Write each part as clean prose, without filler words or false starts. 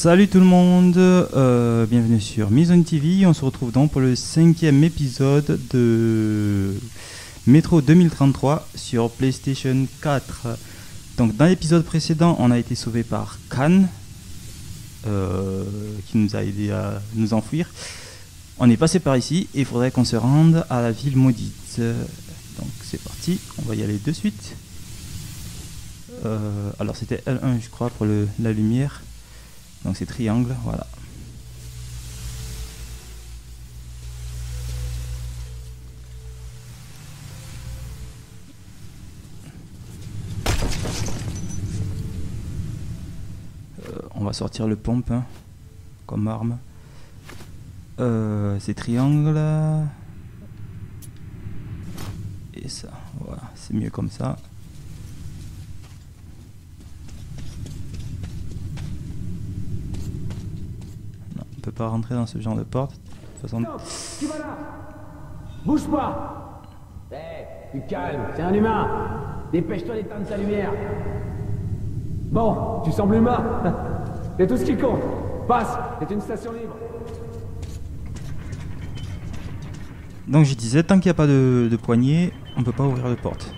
Salut tout le monde, bienvenue sur Mizone TV. On se retrouve donc pour le 5e épisode de Metro 2033 sur PlayStation 4. Donc dans l'épisode précédent, on a été sauvé par Khan, qui nous a aidé à nous enfouir. On est passé par ici et il faudrait qu'on se rende à la ville maudite. Donc c'est parti, on va y aller de suite. Alors c'était L1 je crois pour la lumière. Donc c'est triangle, voilà. On va sortir le pompe hein, comme arme. C'est triangle. Et ça, voilà, c'est mieux comme ça. On peut pas rentrer dans ce genre de porte. De toute façon. Tu vas là. Bouge pas. Du calme, c'est un humain. Dépêche-toi d'éteindre sa lumière. Bon, tu sembles humain. C'est tout ce qui compte. Passe, c'est une station libre. Donc je disais, tant qu'il n'y a pas de poignée, on peut pas ouvrir de porte.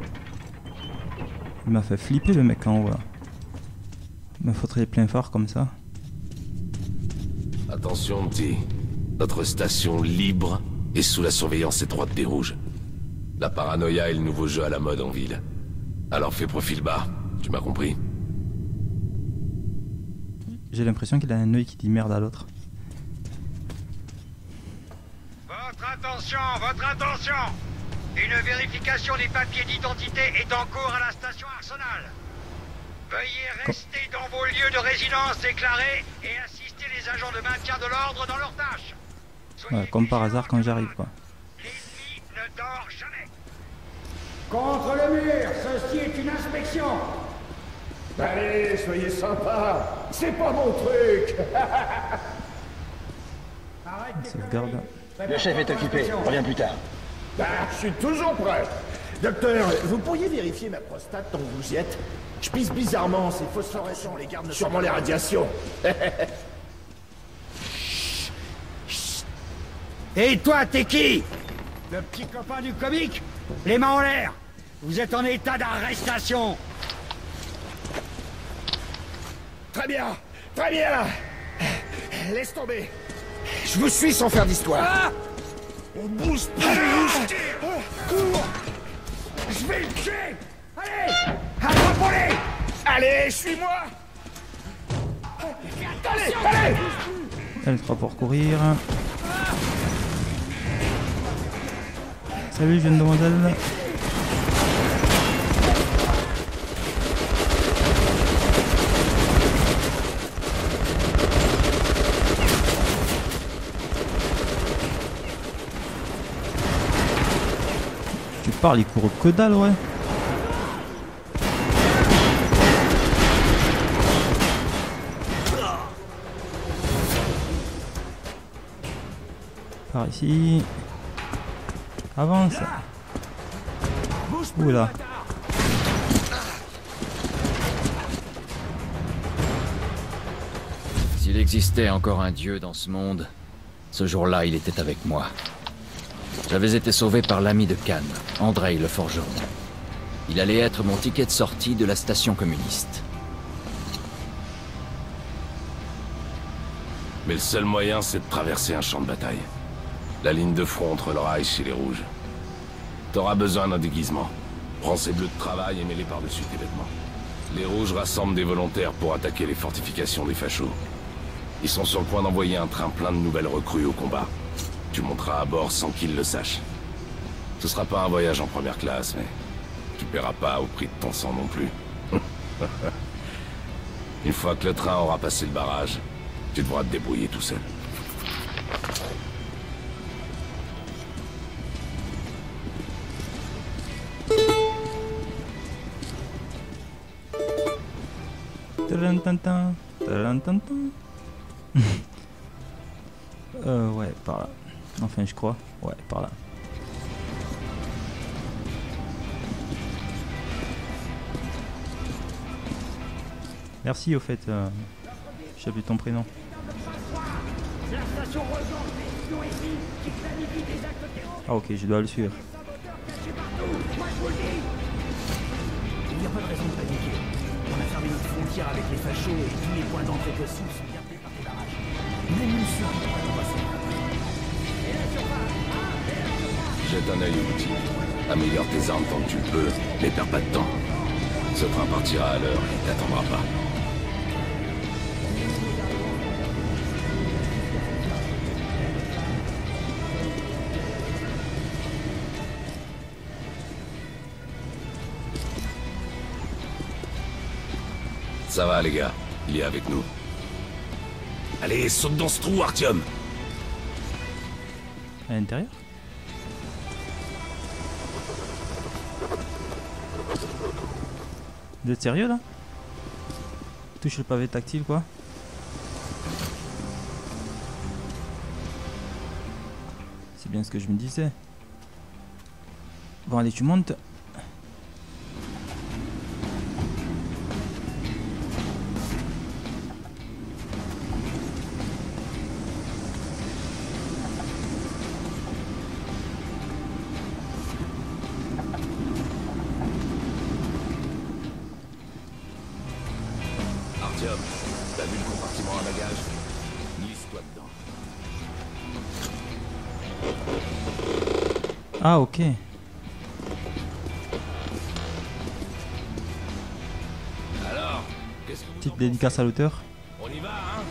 Il m'a fait flipper le mec en haut là. Il me faudrait plein phare comme ça. Attention, petit. Notre station libre est sous la surveillance étroite des rouges. La paranoïa est le nouveau jeu à la mode en ville. Alors fais profil bas, tu m'as compris? J'ai l'impression qu'il a un œil qui dit merde à l'autre. Votre attention! Une vérification des papiers d'identité est en cours à la station Arsenal. Veuillez rester dans vos lieux de résidence déclarés et assister les agents de maintien de l'ordre dans leurs tâches. Ouais, comme par hasard quand j'arrive quoi. L'ennemi ne dort jamais. Contre le mur, ceci est une inspection. Allez, soyez sympa. C'est pas mon truc. Sauvegarde. Le chef est occupé, reviens plus tard. Bah, je suis toujours prêt. Docteur, vous pourriez vérifier ma prostate tant que vous y êtes? Je pisse bizarrement, c'est phosphorescent, les gardes ne sûrement les radiations. Et toi, t'es qui? Le petit copain du comique? Les mains en l'air. Vous êtes en état d'arrestation. Très bien, très bien. Laisse tomber. Je vous suis sans faire d'histoire. Ah! On bouge pas. Cours. Je vais le tuer. Allez, attrapons-les. Allez, suis-moi. Allez. L3 pour courir. Salut jeune demoiselle. Tu parles, il court que dalle ouais. Par ici. Avance. Oula. S'il existait encore un dieu dans ce monde, ce jour-là, il était avec moi. J'avais été sauvé par l'ami de Khan, Andrei le forgeron. Il allait être mon ticket de sortie de la station communiste. Mais le seul moyen, c'est de traverser un champ de bataille. La ligne de front entre le Reich et les rouges. T'auras besoin d'un déguisement. Prends ces bleus de travail et mets-les par-dessus tes vêtements. Les rouges rassemblent des volontaires pour attaquer les fortifications des fachos. Ils sont sur le point d'envoyer un train plein de nouvelles recrues au combat. Tu monteras à bord sans qu'ils le sachent. Ce sera pas un voyage en première classe, mais tu paieras pas au prix de ton sang non plus. Une fois que le train aura passé le barrage, tu devras te débrouiller tout seul. Talantantan, talantantan. Ouais, par là. Enfin, je crois. Ouais, par là. Merci au fait. Je sais plus ton prénom. La station regorge des ici qui planifient des actes terroristes. Ah ok, je dois le suivre. Moi je vous le dis. Il n'y a pas de raison de paniquer. On a fermé notre frontière avec les fachos et tous les points d'entrée possibles sont gardés par des barrages. Même une survie pourrait nous passer. Et la surface. Jette un œil aux boutiques. Améliore tes armes tant que tu le peux, mais perds pas de temps. Ce train partira à l'heure et t'attendra pas. Ça va les gars, il est avec nous. Allez, saute dans ce trou, Artyom. À l'intérieur? Vous êtes sérieux là? Touche le pavé tactile quoi. C'est bien ce que je me disais. Bon allez, tu montes. Artyom, t'as vu le compartiment à bagages? Glisse-toi dedans. Ah ok. Alors, qu'est-ce que vous Petite en dédicace à l'auteur. pensez? On y va, hein?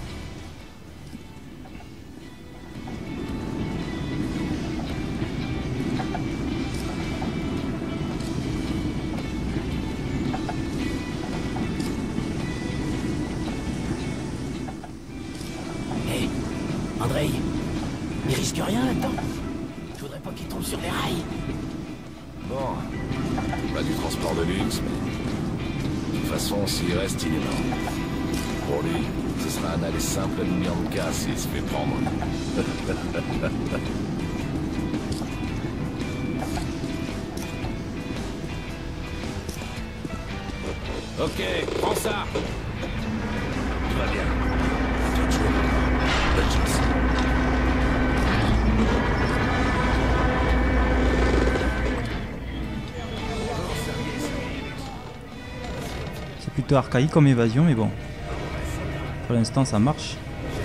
Hé, Andrei, il risque rien là-dedans. Je voudrais pas qu'il tombe sur les rails. Bon, pas du transport de luxe, mais... De toute façon, s'il reste, il est mort. Pour lui, ce sera un aller simple mis en casse s'il se fait prendre. Ok, prends ça. Tout va bien. Bonne chance. C'est plutôt archaïque comme évasion mais bon. Pour l'instant ça marche.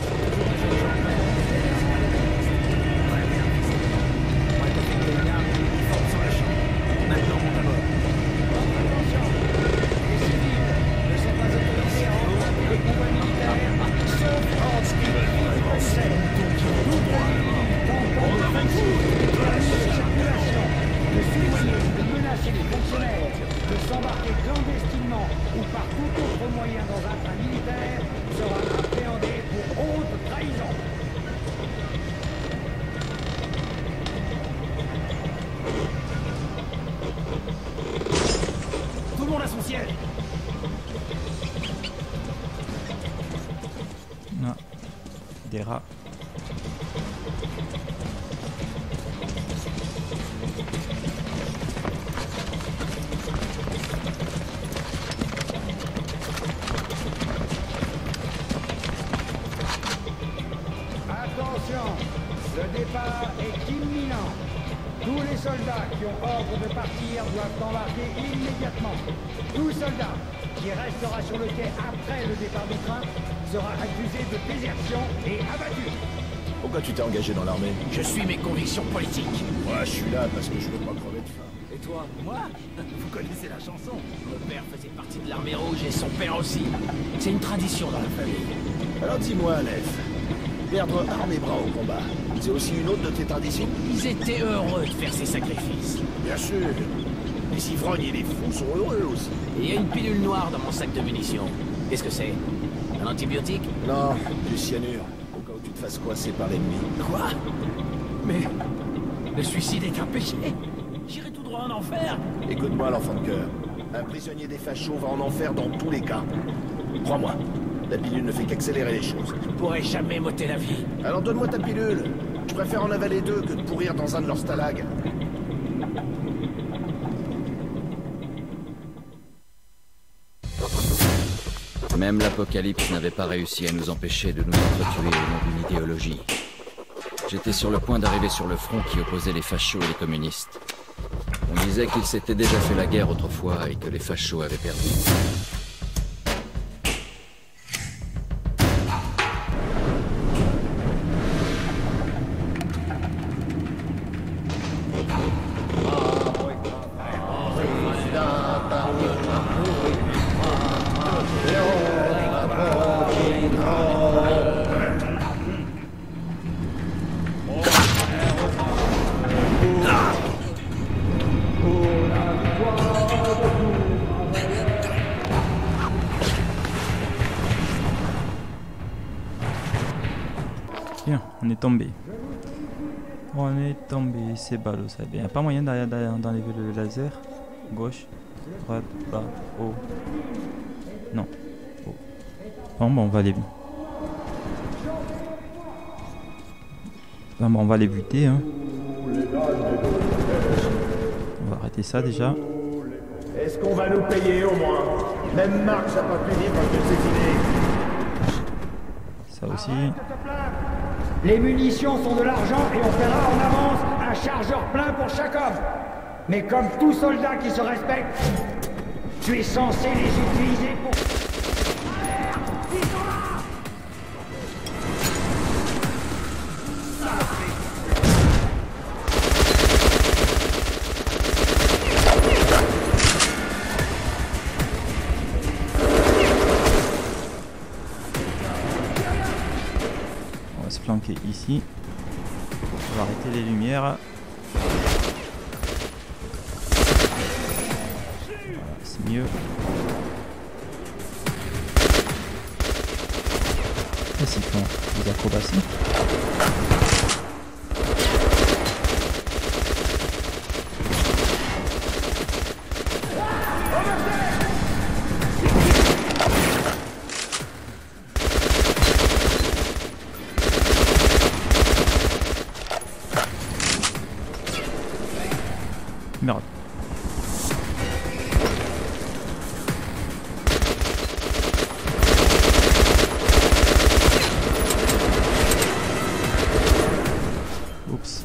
Non. Des rats. Attention, le départ est imminent. Tous les soldats qui ont ordre de partir doivent embarquer immédiatement. Tout soldat qui restera sur le quai après le départ du train sera accusé de désertion et abattu. Pourquoi tu t'es engagé dans l'armée? Je suis mes convictions politiques. Moi, je suis là parce que je veux pas crever de faim. Et toi? Moi? Vous connaissez la chanson? Mon père faisait partie de l'armée rouge et son père aussi. C'est une tradition dans la famille. Alors dis-moi, Nef, perdre armes et bras au combat, c'est aussi une autre de tes traditions? Ils étaient heureux de faire ces sacrifices. Bien sûr. Les ivrognes et les fous sont heureux aussi. Et il y a une pilule noire dans mon sac de munitions. Qu'est-ce que c'est? Un antibiotique? Non, du cyanure. Au cas où tu te fasses coincer par l'ennemi. Quoi? Mais... le suicide est un péché. J'irai tout droit en enfer. Écoute-moi, l'enfant de cœur. Un prisonnier des fachos va en enfer dans tous les cas. Crois-moi, la pilule ne fait qu'accélérer les choses. Je pourrais jamais m'ôter la vie. Alors donne-moi ta pilule. Je préfère en avaler deux que de pourrir dans un de leurs stalags. Même l'Apocalypse n'avait pas réussi à nous empêcher de nous entretuer au nom d'une idéologie. J'étais sur le point d'arriver sur le front qui opposait les fachos et les communistes. On disait qu'ils s'étaient déjà fait la guerre autrefois et que les fachos avaient perdu. Bien, on est tombé. On est tombé, c'est ballot ça. Il n'y a pas moyen d'enlever le laser. Gauche, droite, bas, haut. Non. Haut. Bon, on va aller. Bon, on va les buter. Hein. On va arrêter ça déjà. Est-ce qu'on va nous payer au moins? Même Marx n'a pas pu vivre de ses idées. Ça aussi. Les munitions sont de l'argent et on fera en avance un chargeur plein pour chaque homme. Mais comme tout soldat qui se respecte, tu es censé les utiliser pour... On va se planquer ici. On va arrêter les lumières. C'est mieux. Qu'est-ce qu'ils font? Des acrobaties? Merde. Oups.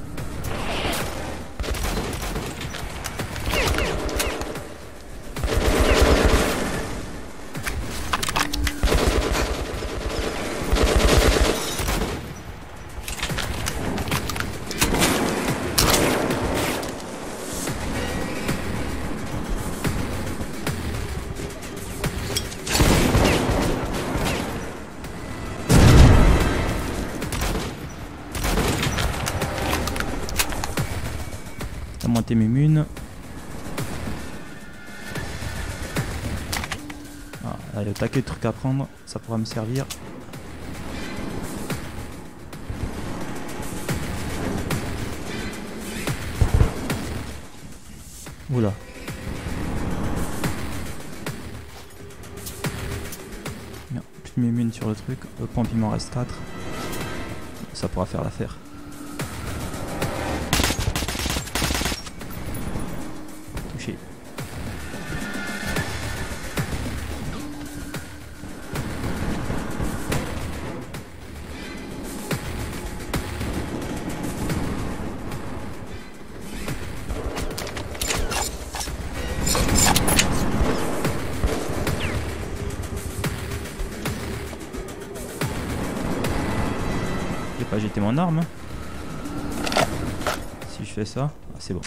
T'as monté mes munes. Ah, là, il y a un taquet de trucs à prendre, ça pourra me servir. Oula. Non, plus de mes munes sur le truc. Le pompe il m'en reste 4. Ça pourra faire l'affaire. Touché. Je vais pas jeter mon arme. Si je fais ça, ah, c'est bon.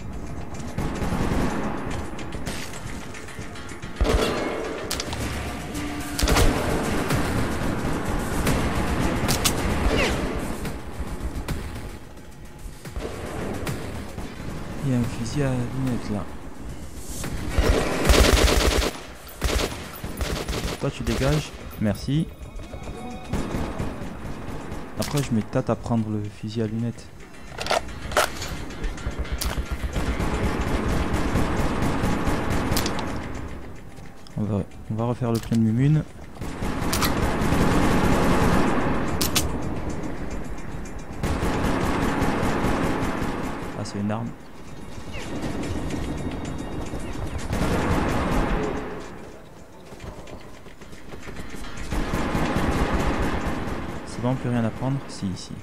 Il y a un fusil à lunettes là. Toi tu dégages, merci. Après je m'étate à prendre le fusil à lunettes. On va refaire le plein de mumunes. Ah c'est une arme. C'est bon, plus rien à prendre. Si, ici.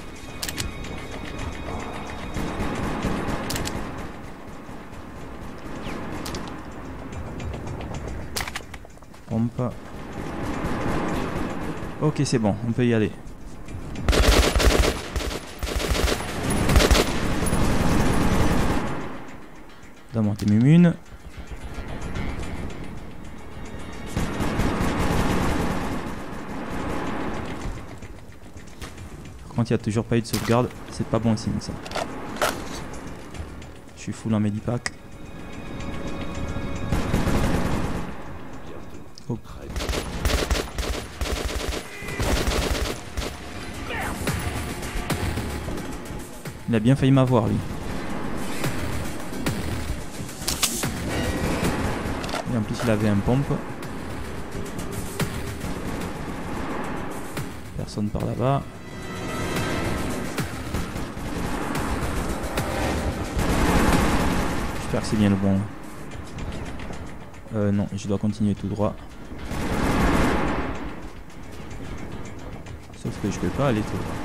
Pompe. Ok, c'est bon, on peut y aller. Donne-moi tes mumunes. Par contre, il n'y a toujours pas eu de sauvegarde. C'est pas bon signe, ça. Je suis full en medipack. Oh. Il a bien failli m'avoir, lui. Et en plus, il avait un pompe. Personne par là-bas. J'espère que c'est bien le bon. Non, je dois continuer tout droit. Sauf que je peux pas aller tout droit.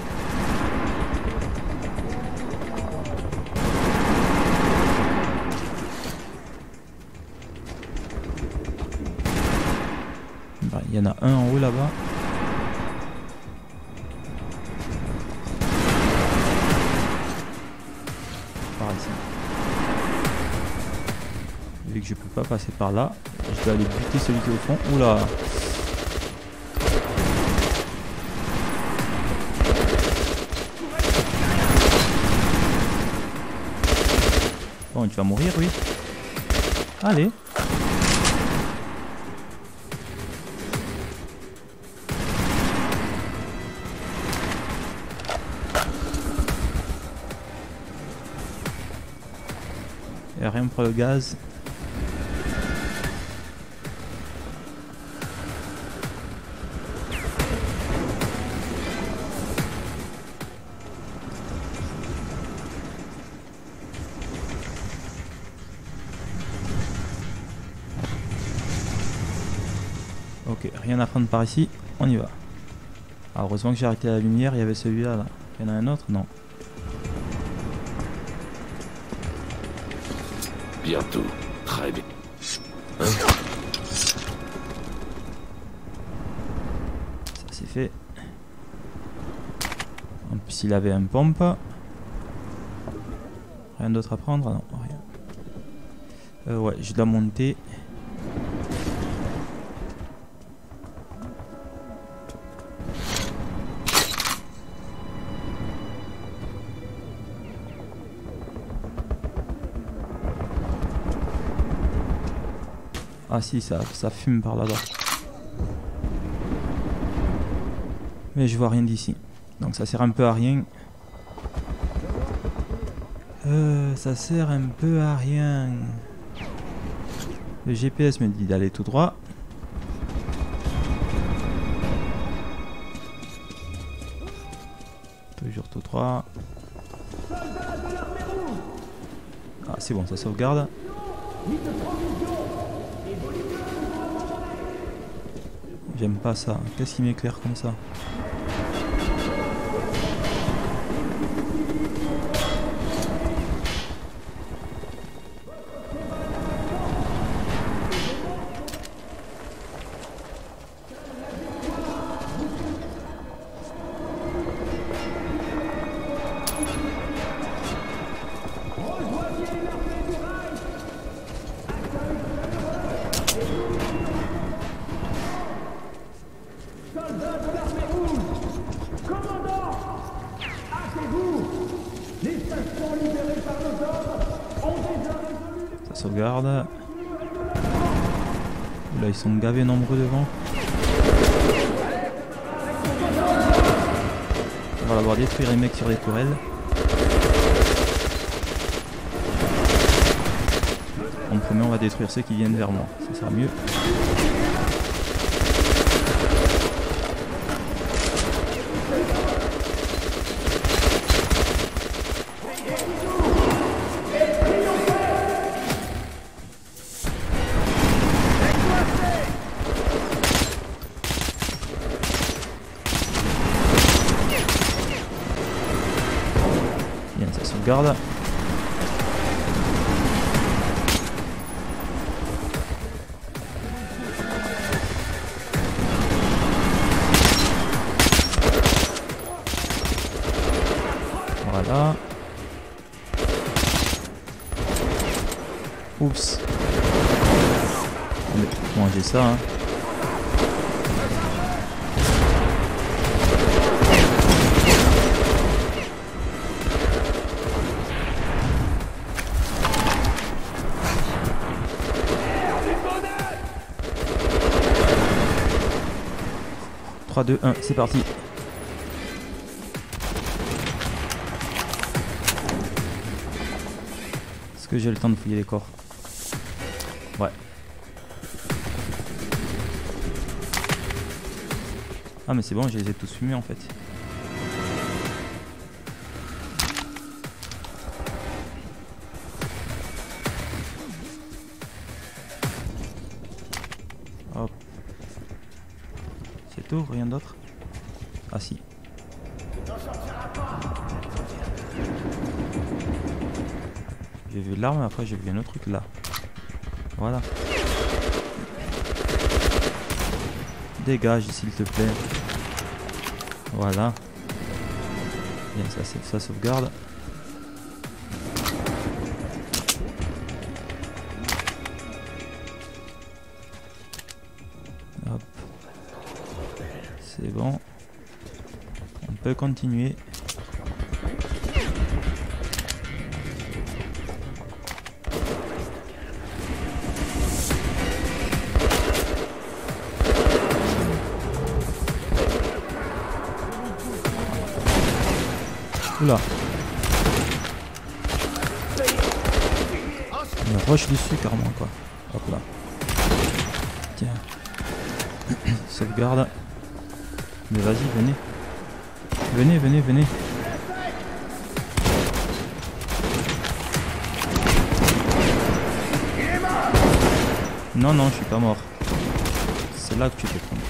Bah, il y en a un en haut là-bas. Par ici. Vu que je peux pas passer par là, je dois aller buter celui qui est au fond. Oula! Bon, tu vas mourir, oui. Allez! Et rien pour le gaz. Ok, rien à prendre par ici, on y va. Ah, heureusement que j'ai arrêté la lumière, il y avait celui-là là. Il y en a un autre? Non. Bientôt. Très bien. Ça c'est fait. En plus il avait un pompe. Rien d'autre à prendre? Non, rien. Ouais, je dois monter. Ah si, ça fume par là-bas. Mais je vois rien d'ici. Donc ça sert un peu à rien. Ça sert un peu à rien. Le GPS me dit d'aller tout droit. Toujours tout droit. Ah c'est bon, ça sauvegarde. J'aime pas ça. Qu'est-ce qui m'éclaire comme ça? Ça sauvegarde. Là ils sont gavés nombreux devant. On va avoir détruire les mecs sur les tourelles. En premier on va détruire ceux qui viennent vers moi. Ça sera mieux. sauvegarde. Voilà. Oups. Bon, j'ai ça, hein. Trois, 2, 1, c'est parti. Est-ce que j'ai le temps de fouiller les corps? Ouais. Ah mais c'est bon, je les ai tous fumés en fait. Hop. C'est tout, rien d'autre? Ah si. J'ai vu l'arme, après j'ai vu un autre truc là. Voilà. Dégage s'il te plaît. Voilà. Bien, ça sauvegarde. Hop. C'est bon. On peut continuer. Oula. On rush dessus carrément quoi. Hop là. Tiens. Sauvegarde. Mais vas-y, venez. Venez, venez, venez. Non, non, je suis pas mort. C'est là que tu te trompes.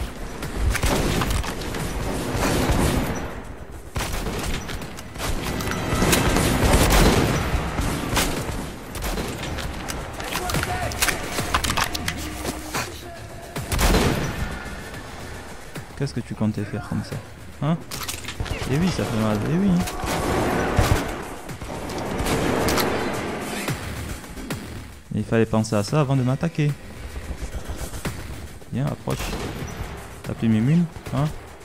Qu'est-ce que tu comptais faire comme ça? Hein? Eh oui, ça fait mal, eh oui. Il fallait penser à ça avant de m'attaquer. Viens, approche. T'as plus mes mules, hein?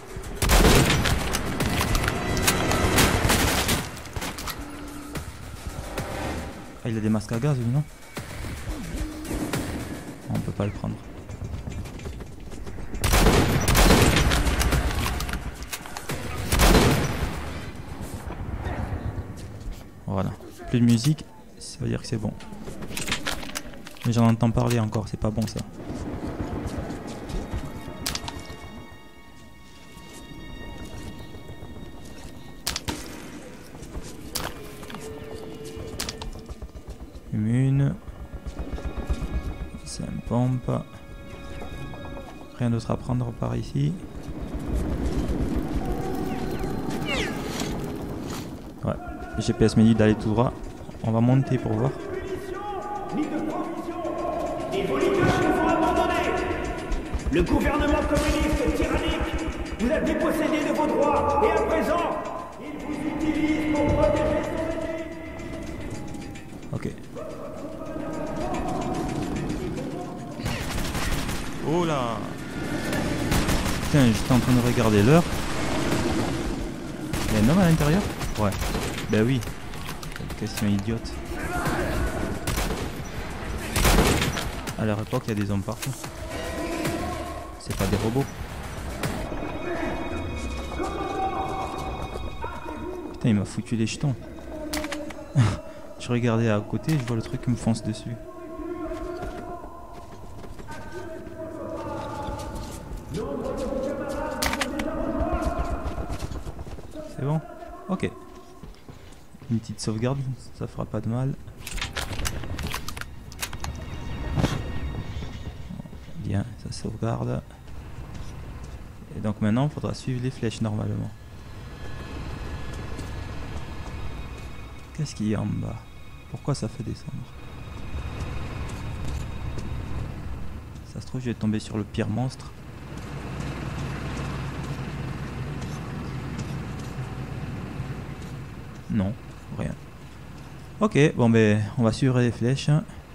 Ah, il a des masques à gaz, lui, non? On peut pas le prendre. Voilà, plus de musique, ça veut dire que c'est bon. Mais j'en entends parler encore, c'est pas bon ça. Une. C'est un pompe. Rien d'autre à prendre par ici. Ouais. GPS me dit d'aller tout droit. On va monter pour voir. Le gouvernement communiste tyrannique vous a dépossédé de vos droits et à présent, il vous utilise pour protéger son régime. Ok. Oh là! Putain, j'étais en train de regarder l'heure. Il y a un homme à l'intérieur? Ouais. Ben oui. Quelle question idiote. À leur époque, il y a des hommes partout. C'est pas des robots. Putain, il m'a foutu les jetons. Je regardais à côté, je vois le truc qui me fonce dessus. C'est bon? Ok. Une petite sauvegarde, ça fera pas de mal. Bien, ça sauvegarde. Et donc maintenant, il faudra suivre les flèches normalement. Qu'est-ce qu'il y a en bas? Pourquoi ça fait descendre? Ça se trouve, je vais tomber sur le pire monstre. Non, rien. Ok, bon ben, on va suivre les flèches.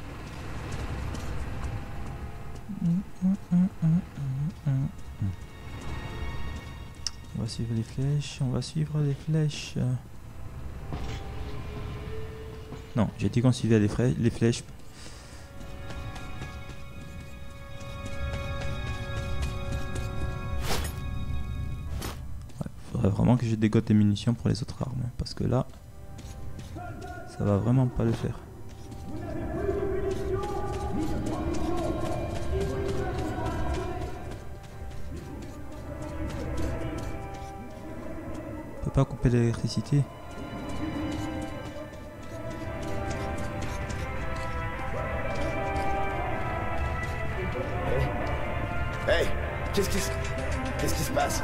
On va suivre les flèches, on va suivre les flèches. Non, j'ai dit qu'on suivait les flèches. Ouais, faudrait vraiment que je dégote des munitions pour les autres armes, parce que là, ça va vraiment pas le faire. On peut pas couper l'électricité. Hey, qu'est-ce qui se passe?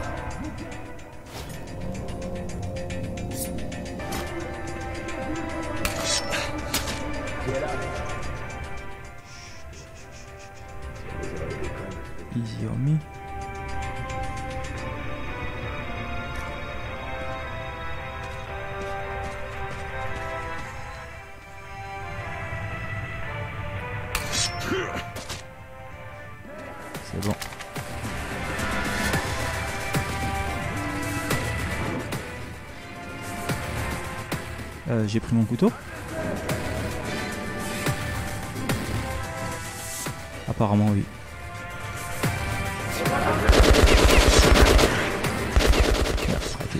Easy on me. C'est bon. J'ai pris mon couteau. Apparemment oui. Merde, raté.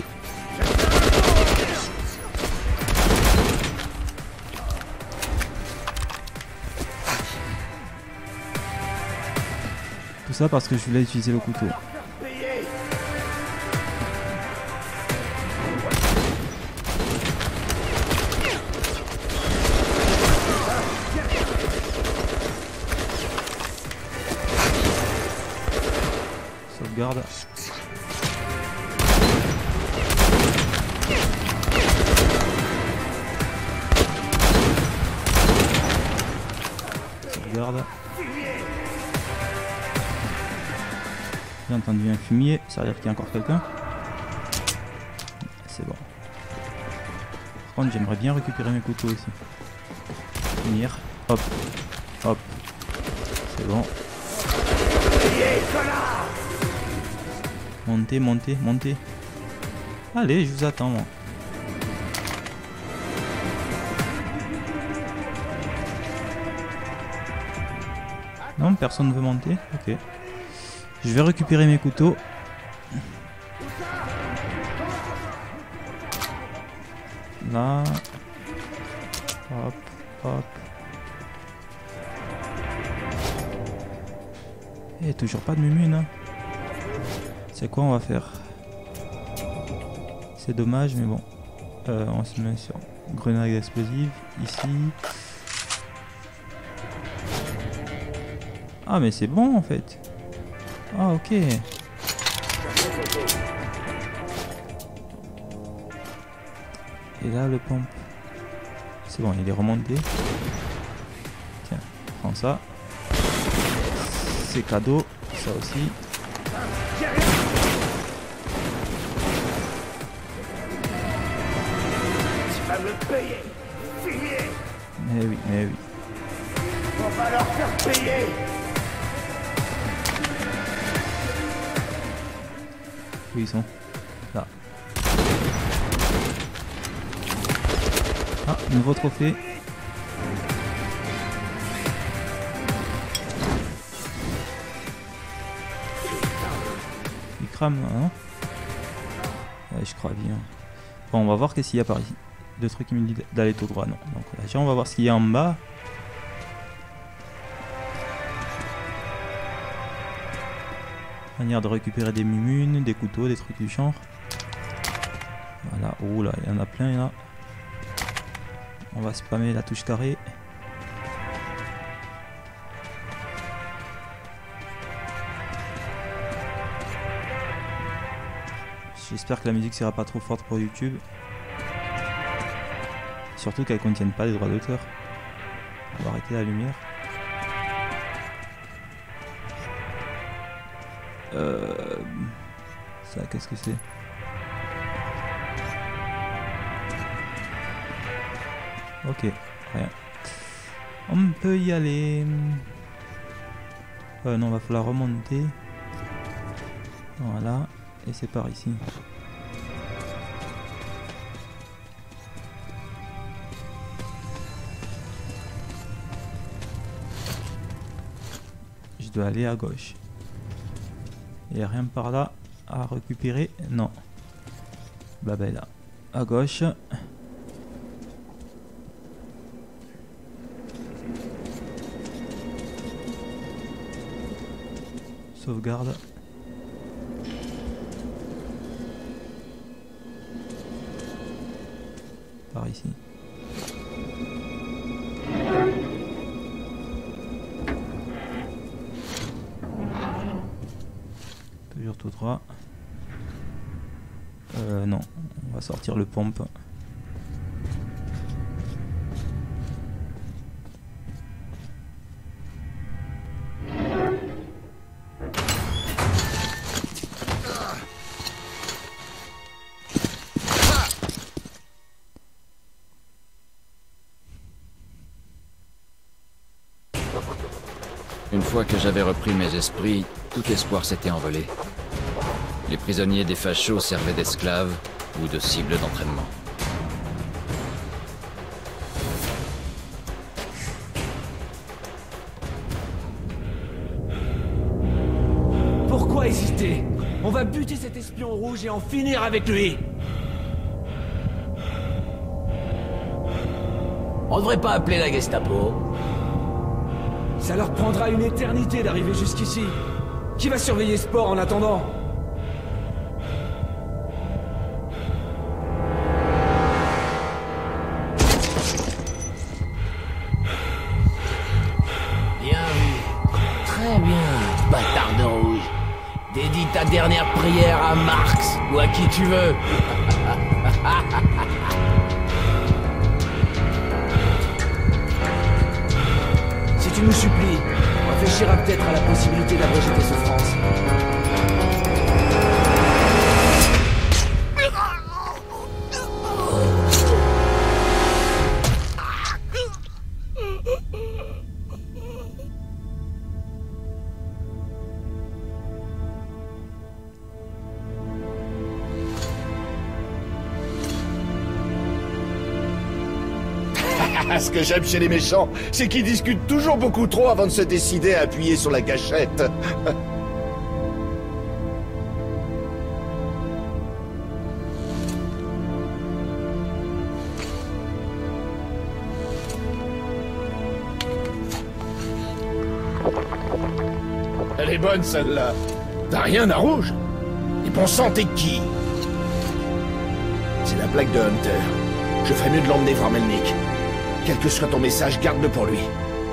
Tout ça parce que je voulais utiliser le couteau. Sauvegarde. Sauvegarde. J'ai entendu un fumier, ça veut dire qu'il y a encore quelqu'un. C'est bon. Par contre, j'aimerais bien récupérer mes couteaux aussi. Finir. Hop. Hop. C'est bon. Montez, montez, montez. Allez, je vous attends moi. Non, personne ne veut monter. Ok. Je vais récupérer mes couteaux. Là. Hop, hop. Et toujours pas de mumune. Hein. C'est quoi on va faire? C'est dommage, mais bon. On se met sur grenade explosive. Ici. Ah, mais c'est bon en fait. Ah, ok. Et là, le pompe. C'est bon, il est remonté. Tiens, prends ça. C'est cadeau. Ça aussi. Tu vas me payer. Fuyez. Mais oui, mais oui. On va leur faire payer. Où ils sont? Là. Ah, nouveau trophée. Il crame, hein? Ouais, je crois bien. Bon, on va voir qu'est-ce qu'il y a par ici. Deux trucs qui me disent d'aller tout droit, non. Donc là, déjà, on va voir ce qu'il y a en bas. Manière de récupérer des mumunes, des couteaux, des trucs du genre. Voilà, oh là, il y en a plein là. On va spammer la touche carré. J'espère que la musique sera pas trop forte pour YouTube. Surtout qu'elles contiennent pas des droits d'auteur. On va arrêter la lumière. Ça, qu'est-ce que c'est? Ok, rien. On peut y aller. Non, va falloir remonter. Voilà, et c'est par ici. Je dois aller à gauche. Il n'y a rien par là à récupérer? Non. Bah ben là, à gauche. Sauvegarde. Par ici. Toujours tout droit. Non, on va sortir le pompe. Une fois que j'avais repris mes esprits, tout espoir s'était envolé. Les prisonniers des fachos servaient d'esclaves ou de cibles d'entraînement. Pourquoi hésiter? On va buter cet espion rouge et en finir avec lui. On devrait pas appeler la Gestapo. Ça leur prendra une éternité d'arriver jusqu'ici. Qui va surveiller ce port en attendant? Bien vu. Très bien, bâtard de rouge. Dédie ta dernière prière à Marx ou à qui tu veux. Si tu nous supplies, on réfléchira peut-être à la possibilité d'abréger tes souffrances. Ce que j'aime chez les méchants, c'est qu'ils discutent toujours beaucoup trop avant de se décider à appuyer sur la gâchette. Elle est bonne celle-là. T'as rien à rouge? Et bon sang, t'es qui? C'est la plaque de Hunter. Je ferais mieux de l'emmener voir Melnik. Quel que soit ton message, garde-le pour lui.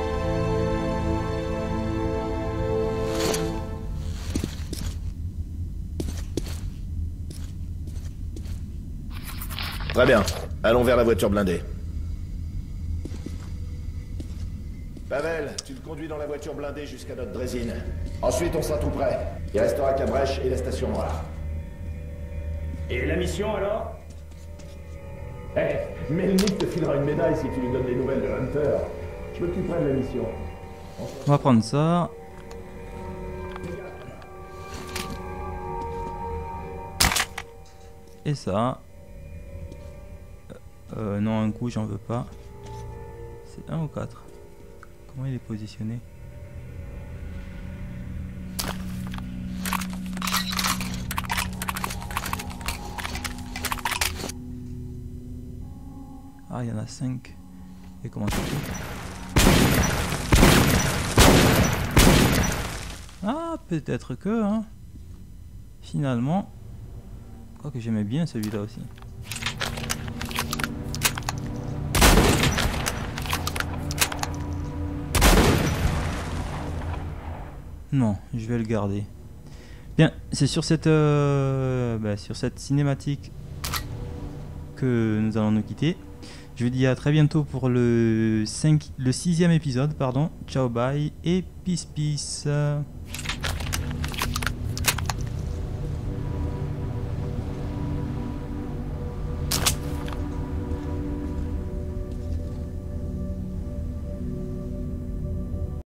Très bien. Allons vers la voiture blindée. Pavel, tu le conduis dans la voiture blindée jusqu'à notre drésine. Ensuite, on sera tout prêt. Il restera qu'à Brèche et la station noire. Et la mission alors? Melnik te filera une médaille si tu lui donnes des nouvelles de Hunter. Je m'occuperai de la mission. On va prendre ça. Et ça. Non, un coup, j'en veux pas. C'est 1 ou 4. Comment il est positionné? Ah, il y en a 5. Et comment ça fait? Ah, peut-être que, hein. Finalement. Quoique j'aimais bien celui-là aussi. Non, je vais le garder. Bien, c'est sur cette cinématique que nous allons nous quitter. Je vous dis à très bientôt pour le 6e épisode, pardon. Ciao, bye et peace peace.